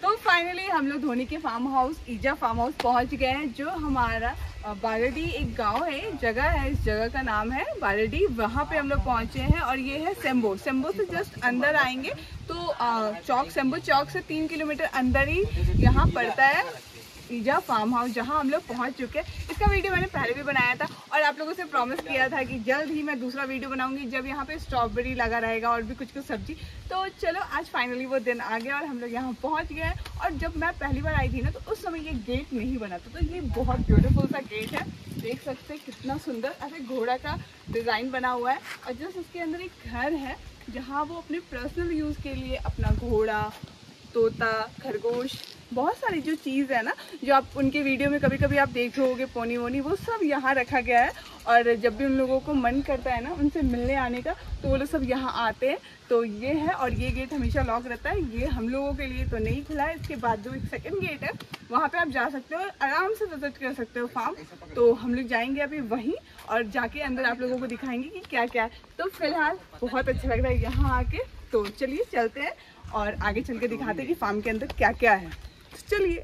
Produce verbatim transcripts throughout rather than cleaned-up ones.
तो फाइनली हम लोग धोनी के farm house Eeja farm house पहुंच गए हैं, जो हमारा बारडी एक गांव है, जगह है, इस जगह का नाम है बारडी। वहां पे हम लोग पहुंचे हैं और ये है सेम्बो। सेम्बो से जस्ट अंदर आएंगे तो चौक, सेम्बो चौक से तीन किलोमीटर अंदर ही यहाँ पड़ता है ईजा फार्म हाउस, जहाँ हम लोग पहुँच चुके हैं। इसका वीडियो मैंने पहले भी बनाया था और आप लोगों से प्रॉमिस किया था कि जल्द ही मैं दूसरा वीडियो बनाऊंगी जब यहाँ पे स्ट्रॉबेरी लगा रहेगा और भी कुछ कुछ सब्जी। तो चलो आज फाइनली वो दिन आ गया और हम लोग यहाँ पहुँच गए। और जब मैं पहली बार आई थी ना, तो उस समय ये गेट नहीं बना था, तो ये बहुत ब्यूटीफुल सा गेट है। देख सकते हैं कितना सुंदर ऐसे घोड़ा का डिज़ाइन बना हुआ है। और जस्ट उसके अंदर एक घर है जहाँ वो अपने पर्सनल यूज़ के लिए अपना घोड़ा, तोता, खरगोश, बहुत सारी जो चीज़ है ना, जो आप उनके वीडियो में कभी कभी आप देख होगे, पोनी वोनी, वो सब यहाँ रखा गया है। और जब भी उन लोगों को मन करता है ना उनसे मिलने आने का, तो वो लोग सब यहाँ आते हैं। तो ये है, और ये गेट हमेशा लॉक रहता है। ये हम लोगों के लिए तो नहीं खुला है। इसके बाद जो एक सेकंड गेट है, वहाँ पे आप जा सकते हो, आराम से विजिट कर सकते हो फार्म। तो हम लोग जाएंगे अभी वहीं और जाके अंदर आप लोगों को दिखाएंगे कि क्या क्या है। तो फिलहाल बहुत अच्छा लग रहा है यहाँ आके। तो चलिए चलते हैं और आगे चल के दिखाते हैं कि फार्म के अंदर क्या क्या है। तो चलिए।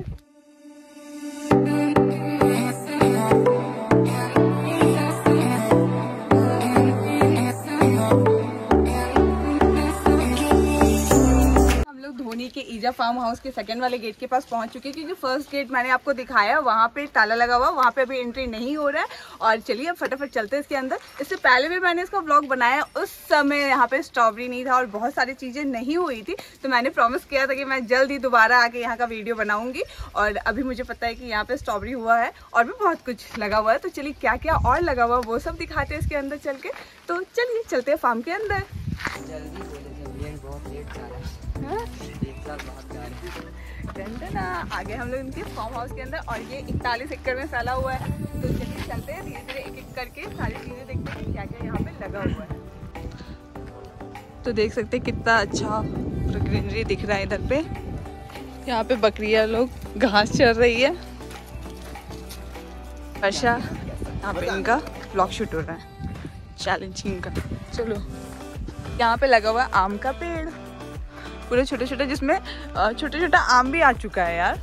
धोनी के ईजा फार्म हाउस के सेकंड वाले गेट के पास पहुंच चुके हैं, क्योंकि फर्स्ट गेट मैंने आपको दिखाया वहां पे ताला लगा हुआ, वहां पे अभी एंट्री नहीं हो रहा है। और चलिए अब फटाफट चलते हैं इसके अंदर। इससे पहले भी मैंने इसका व्लॉग बनाया, उस समय यहाँ पे स्ट्रॉबेरी नहीं था और बहुत सारी चीजें नहीं हुई थी। तो मैंने प्रॉमिस किया था कि मैं जल्द ही दोबारा आके यहाँ का वीडियो बनाऊंगी। और अभी मुझे पता है कि यहाँ पे स्ट्रॉबेरी हुआ है और भी बहुत कुछ लगा हुआ है। तो चलिए क्या क्या और लगा हुआ है वो सब दिखाते हैं इसके अंदर चल के। तो चलिए चलते हैं फार्म के अंदर। आगे हम लोग इनके फार्म हाउस के अंदर, और ये इकतालीस एकड़ में फैला हुआ है। तो चलिए चलते हैं धीरे धीरे एक एक करके सारी चीजें देखते हैं क्या क्या यहाँ पे लगा हुआ है। तो देख सकते हैं कितना अच्छा ग्रीनरी दिख रहा है इधर पे। यहाँ पे बकरियां लोग घास चर रही है। वर्षा यहाँ पे इनका ब्लॉग शूट हो रहा है, चैलेंजिंग का। चलो यहाँ पे लगा हुआ है आम का पेड़, पूरे छोटे छोटे, जिसमें छोटे छोटा आम भी आ चुका है यार।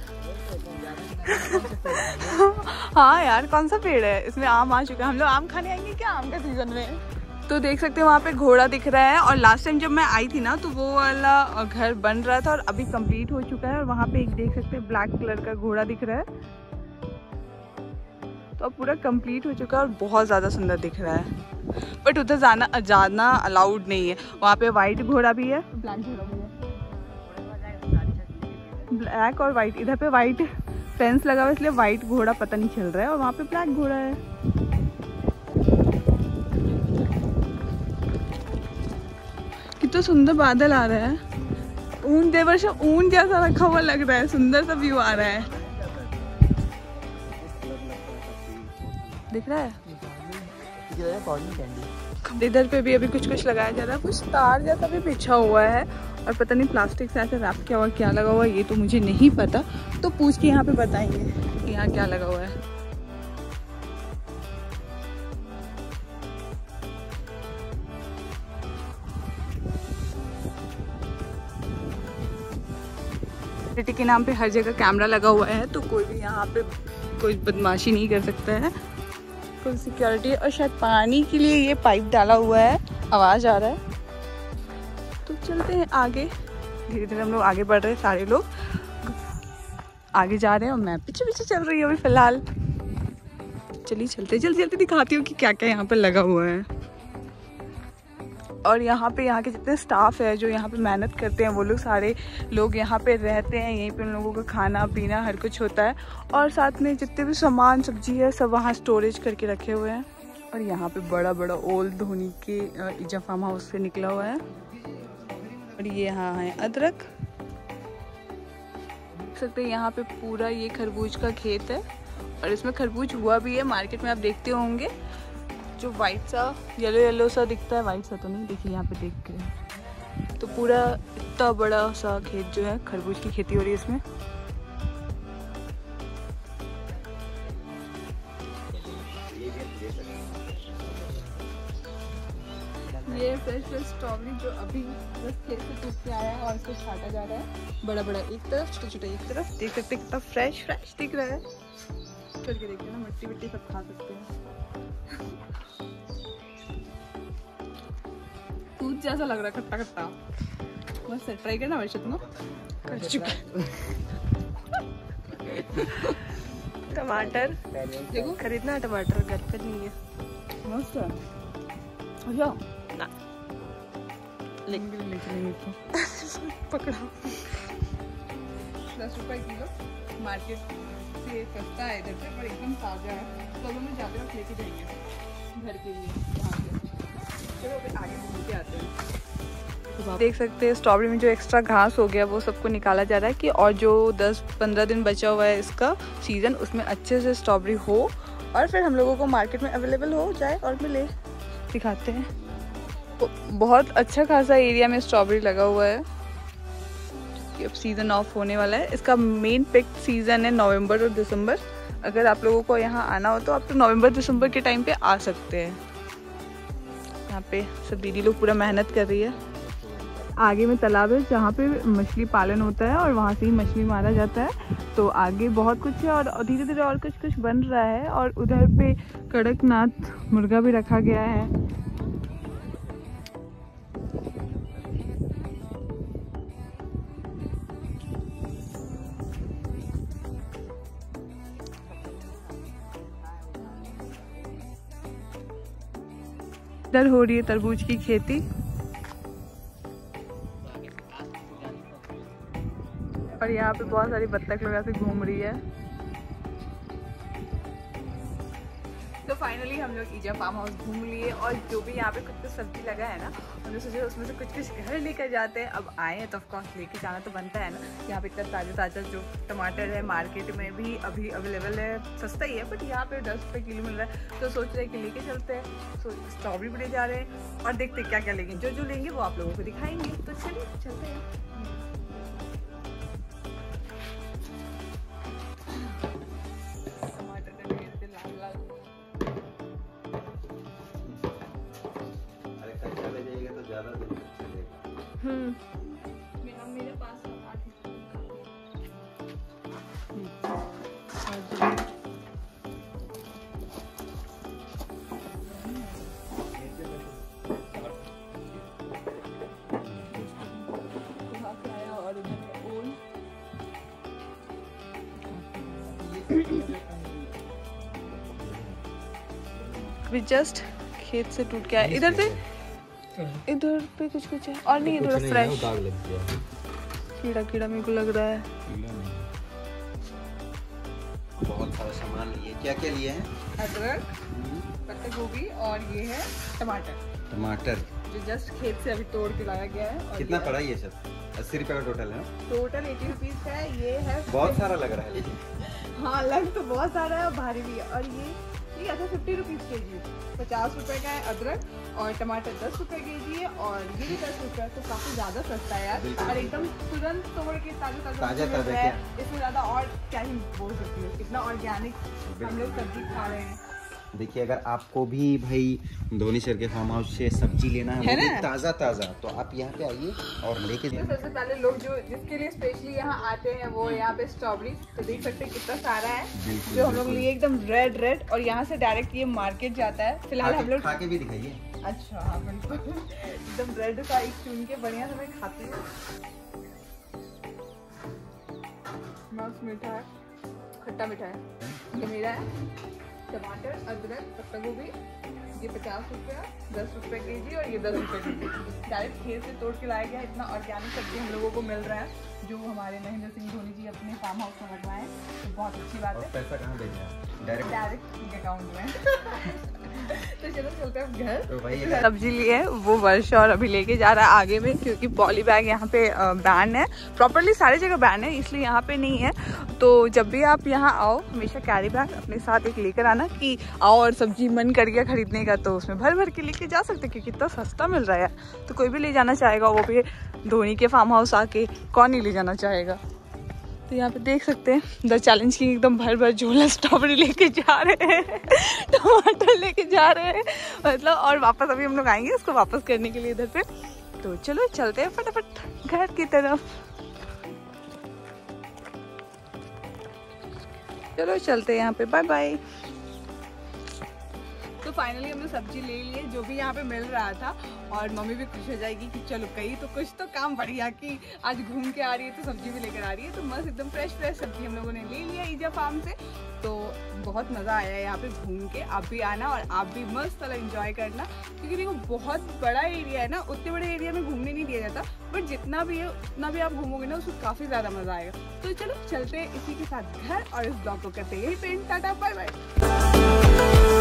हाँ यार, कौन सा पेड़ है इसमें आम आ चुका है। हम लोग आम खाने आएंगे क्या आम का सीजन में। तो देख सकते हैं वहाँ पे घोड़ा दिख रहा है। और लास्ट टाइम जब मैं आई थी ना, तो वो वाला घर बन रहा था और अभी कंप्लीट हो चुका है। और वहाँ पे एक देख सकते हैं ब्लैक कलर का घोड़ा दिख रहा है। तो अब पूरा कंप्लीट हो चुका है और बहुत ज़्यादा सुंदर दिख रहा है। बट उधर जाना जाना अलाउड नहीं है। वहाँ पे वाइट घोड़ा भी है, ब्लैक घोड़ा भी है, ब्लैक और वाइट। इधर पे वाइट फेंस लगा हुआ है, इसलिए वाइट घोड़ा पता नहीं चल रहा है, और वहाँ पे ब्लैक घोड़ा है। कितना सुंदर बादल आ रहा है। ऊन देवर्ष ऊन जैसा रखा हुआ लग रहा है, सुंदर सा व्यू आ रहा है। दिख रहा है इधर पे भी अभी कुछ कुछ लगाया जा रहा है, कुछ तार जैसा भी बिछा हुआ है और पता नहीं प्लास्टिक से ऐसे रैप किया हुआ, क्या लगा हुआ है ये तो मुझे नहीं पता। तो पूछ के यहाँ पे बताएंगे कि यहाँ क्या लगा हुआ है। सिटी के नाम पे हर जगह कैमरा लगा हुआ है, तो कोई भी यहाँ पे कोई बदमाशी नहीं कर सकता है, फुल सिक्योरिटी। और शायद पानी के लिए ये पाइप डाला हुआ है, आवाज आ रहा है। तो चलते हैं आगे, धीरे धीरे हम लोग आगे बढ़ रहे हैं, सारे लोग आगे जा रहे हैं और मैं पीछे पीछे चल रही हूँ अभी फिलहाल। चलिए चलते जल्दी जल्दी दिखाती हूँ कि क्या क्या यहाँ पर लगा हुआ है। और यहाँ पे यहाँ के जितने स्टाफ है जो यहाँ पे मेहनत करते हैं, वो लोग सारे लोग यहाँ पे रहते हैं, यहीं पे उन लोगों का खाना पीना हर कुछ होता है। और साथ में जितने भी सामान सब्जी है सब वहाँ स्टोरेज करके रखे हुए हैं। और यहाँ पे बड़ा बड़ा ओल्ड धोनी के ईजा फार्म हाउस से निकला हुआ है। और ये यहाँ है अदरक, देख सकते हैं यहाँ पे पूरा ये खरबूज का खेत है और इसमें खरबूज हुआ भी है। मार्केट में आप देखते होंगे जो वाइट सा येलो येलो सा दिखता है, वाइट सा तो नहीं, देखिए यहाँ पे देख के। तो पूरा इतना बड़ा सा खेत जो है खरबूज की खेती हो रही है इसमें। ये फ्रेश फ्रेश स्ट्रॉबेरी जो अभी बस खेत से टूट के आया है और इसको छाटा जा रहा है। बड़ा बड़ा एक तरफ, छोटा छोटा एक तरफ। देख सकते कितना फ्रेश फ्रेश दिख रहा है। करके देखते हैं ना, मिट्टी मिट्टी सब खा सकते हैं। दूध जैसा लग रहा है, खट्टा खट्टा। बस ट्राई करना वैसे तुम कर चुका। टमाटर देखो, खरीदना टमाटर घर पे नहीं है। मस्त है। अच्छा ना लेंगे लेंगे तो पकड़ा। दस रुपए किलो मार्केट से सस्ता है इधर पे, पर एकदम ताज़ा है। तो अब हमें जाते वक्त लेके जाएंगे घर के लिए। चलो फिर आगे घूम के आते हैं। तो देख सकते हैं स्ट्रॉबेरी में जो एक्स्ट्रा घास हो गया वो सबको निकाला जा रहा है कि और जो दस पंद्रह दिन बचा हुआ है इसका सीज़न, उसमें अच्छे से स्ट्रॉबेरी हो और फिर हम लोगों को मार्केट में अवेलेबल हो जाए और मिले। दिखाते हैं। तो बहुत अच्छा खासा एरिया में स्ट्रॉबेरी लगा हुआ है। अब सीज़न ऑफ होने वाला है। इसका मेन पिक सीज़न है नवंबर और दिसंबर। अगर आप लोगों को यहाँ आना हो तो आप तो नवंबर दिसंबर के टाइम पे आ सकते हैं। यहाँ पे सब दीदी लोग पूरा मेहनत कर रही है। आगे में तालाब है जहाँ पे मछली पालन होता है और वहाँ से ही मछली मारा जाता है। तो आगे बहुत कुछ है और धीरे धीरे और कुछ कुछ बन रहा है। और उधर पे कड़कनाथ मुर्गा भी रखा गया है। इधर हो रही है तरबूज की खेती। और यहाँ पे बहुत सारी बत्तख लोग ऐसे घूम रही है। तो फाइनली हम लोग ईजा फार्म हाउस घूम लिए और जो भी यहाँ पे कुछ कुछ सब्जी लगा है ना, हमने सोचा उसमें से कुछ कुछ घर लेकर जाते हैं। अब आए हैं तो ऑफकोर्स लेके जाना तो बनता है ना। यहाँ पे इतना ताज़ा ताज़ा जो टमाटर है मार्केट में भी अभी अवेलेबल है, सस्ता ही है बट यहाँ पे दस रुपये किलो मिल रहा है। तो सोच रहे हैं कि लेके चलते हैं। तो स्ट्रॉबेरी भी ले जा रहे हैं और देखते हैं क्या क्या लेंगे। जो जो लेंगे वो आप लोगों को दिखाएंगे। तो चलिए चलते हैं। हम्म मेरे पास अभी जस्ट खेत से टूट के आया। इधर से इधर पे कुछ कुछ है और नहीं, थोड़ा फ्रेश कीड़ा कीड़ा मेरे को लग रहा है। बहुत सारा सामान लिए। क्या क्या लिए हैं? अदरक, पत्ता गोभी और ये है टमाटर। टमाटर जो जस्ट खेत से अभी तोड़ के लाया गया है। और कितना पड़ा ये सब? अस्सी रुपए का टोटल है। टोटल एटी रुपीज है। ये है बहुत सारा लग रहा है लेकिन। हाँ लग तो बहुत सारा है और भारी भी है। और ये ये ऐसा फिफ्टी रुपीज के जी, पचास रुपए का है अदरक और टमाटर दस रुपए के जी है और ये भी दस रुपए। तो काफी ज्यादा सस्ता है यार और एकदम तुरंत तोड़ के ताजा ताजा ताजा है। इसमें ज्यादा और क्या ही बोल सकती हूँ, कितना ऑर्गेनिक हम लोग सब्जी खा रहे हैं। देखिए अगर आपको भी भाई धोनी सर के फार्म हाउस से सब्जी लेना है, है वो ना? ताज़ा ताज़ा, तो आप यहाँ पे आइए और लेके तो जाइए। सबसे पहले लोग जो जिसके लिए स्पेशली यहाँ आते हैं वो यहाँ पे स्ट्रॉबेरी तो देख सकते हैं कितना सारा है बिल्कुल, जो हम लोग बिल्कुल। लिए एकदम रेड रेड। और यहाँ से डायरेक्ट ये मार्केट जाता है। फिलहाल हम लोग खा के भी दिखाइए। अच्छा हाँ बिल्कुल एकदम रेड का एक चुन के बढ़िया से मैं खाती हूँ। मस्त मीठा है, खट्टा मीठा है। ये मेरा है टमाटर, अदरक, पत्ता गोभी। ये पचास रुपया, दस रुपये के जी और ये दस रुपये के जी। डायरेक्ट खेत से तोड़ के लाया गया। इतना ऑर्गेनिक सब्जी हम लोगों को मिल रहा है जो हमारे महेंद्र सिंह धोनी जी अपने फार्म हाउस में लगवाए हैं। तो बहुत अच्छी बात है। पैसा कहाँ भेजना है? डायरेक्ट डायरेक्ट उनके अकाउंट में। तो चलो चलते हैं घर। तो भाई सब्जी लिए वो वर्षा और अभी लेके जा रहा है आगे में, क्योंकि पॉली बैग यहाँ पे बैन है। प्रॉपरली सारी जगह बैन है, इसलिए यहाँ पे नहीं है। तो जब भी आप यहाँ आओ हमेशा कैरी बैग अपने साथ एक लेकर आना कि आओ और सब्जी मन कर गया खरीदने का तो उसमें भर भर के लेके जा सकते, क्योंकि इतना सस्ता मिल रहा है। तो कोई भी ले जाना चाहेगा, वो भी धोनी के फार्म हाउस आके कौन नहीं ले जाना चाहेगा। तो तो यहाँ पे देख सकते हैं द चैलेंज किंग एकदम भर भर झोला स्ट्रॉबेरी लेके जा रहे हैं, टमाटर लेके जा रहे हैं मतलब, और वापस अभी हम लोग आएंगे उसको वापस करने के लिए इधर पे। तो चलो चलते हैं फटाफट घर की तरफ। चलो चलते हैं यहाँ पे, बाय बाय। तो फाइनली हमने सब्जी ले ली है जो भी यहाँ पे मिल रहा था, और मम्मी भी खुश हो जाएगी कि चलो कहीं तो कुछ तो काम बढ़िया कि आज घूम के आ रही है तो सब्जी भी लेकर आ रही है। तो मस्त एकदम फ्रेश फ्रेश सब्जी हम लोगों ने ले लिया ईजा फार्म से। तो बहुत मज़ा आया यहाँ पे घूम के। आप भी आना और आप भी मस्त वाला एंजॉय करना, क्योंकि देखो बहुत बड़ा एरिया है ना, उतने बड़े एरिया में घूमने नहीं दिया जाता, बट जितना भी है उतना भी आप घूमोगे ना उसको काफ़ी ज़्यादा मज़ा आएगा। तो चलो चलते हैं इसी के साथ घर और इस ब्लॉग को करते हैं यही पेंट। Tata bye bye.